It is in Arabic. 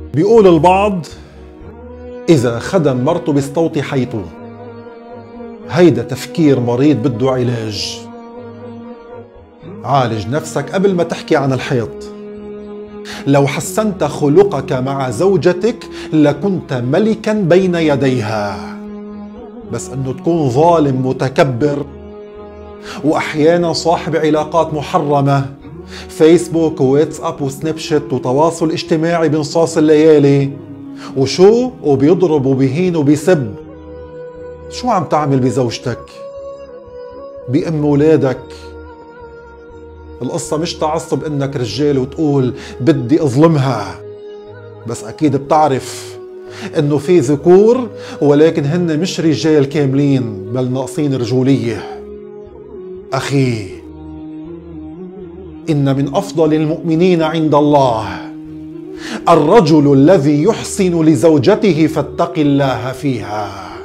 بيقول البعض إذا خدم مرته بيستوطي حيطه. هيدا تفكير مريض بده علاج. عالج نفسك قبل ما تحكي عن الحيط. لو حسنت خلقك مع زوجتك لكنت ملكا بين يديها، بس انه تكون ظالم متكبر واحيانا صاحب علاقات محرمة، فيسبوك وواتساب وسناب شات وتواصل اجتماعي بنصاص الليالي، وبيضرب وبيهين وبيسب. شو عم تعمل بزوجتك؟ بأم ولادك؟ القصة مش تعصب انك رجال وتقول بدي اظلمها، بس اكيد بتعرف انه في ذكور ولكن هن مش رجال كاملين بل ناقصين رجولية. اخي، ان من افضل المؤمنين عند الله الرجل الذي يحسن لزوجته فاتق الله فيها.